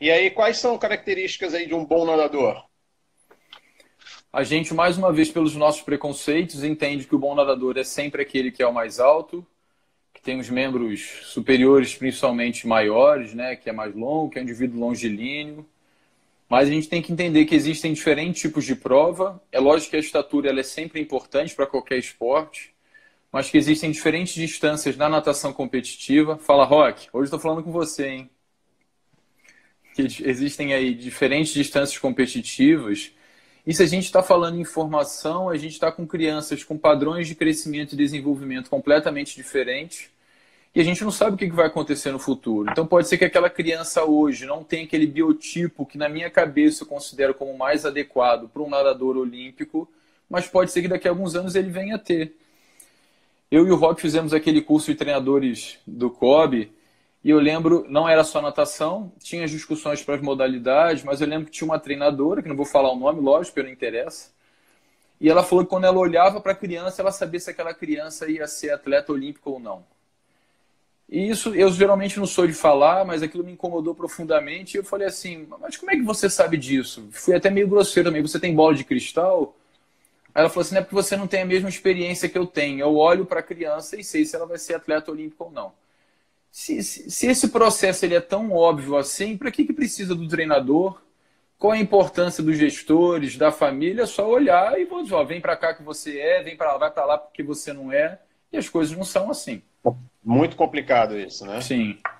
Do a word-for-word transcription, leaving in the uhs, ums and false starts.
E aí, quais são características aí de um bom nadador? A gente, mais uma vez, pelos nossos preconceitos, entende que o bom nadador é sempre aquele que é o mais alto, que tem os membros superiores principalmente maiores, né, que é mais longo, que é um indivíduo longilíneo. Mas a gente tem que entender que existem diferentes tipos de prova. É lógico que a estatura ela é sempre importante para qualquer esporte, mas que existem diferentes distâncias na natação competitiva. Fala, Rock, hoje estou falando com você, hein? Que existem aí diferentes distâncias competitivas. E se a gente está falando em formação, a gente está com crianças com padrões de crescimento e desenvolvimento completamente diferentes. E a gente não sabe o que vai acontecer no futuro. Então pode ser que aquela criança hoje não tenha aquele biotipo que na minha cabeça eu considero como mais adequado para um nadador olímpico, mas pode ser que daqui a alguns anos ele venha a ter. Eu e o Rock fizemos aquele curso de treinadores do C O B, e eu lembro, não era só natação, tinha as discussões para as modalidades, mas eu lembro que tinha uma treinadora, que não vou falar o nome, lógico, porque não interessa, e ela falou que quando ela olhava para a criança, ela sabia se aquela criança ia ser atleta olímpico ou não. E isso, eu geralmente não sou de falar, mas aquilo me incomodou profundamente, e eu falei assim, mas como é que você sabe disso? Fui até meio grosseiro também, você tem bola de cristal? Aí ela falou assim, não é porque você não tem a mesma experiência que eu tenho, eu olho para a criança e sei se ela vai ser atleta olímpico ou não. Se, se, se esse processo ele é tão óbvio assim, para que, que precisa do treinador? Qual a importância dos gestores, da família? É só olhar e vou dizer, ó, vem para cá que você é, vem para lá, vai para lá porque você não é. E as coisas não são assim. Muito complicado isso, né? Sim.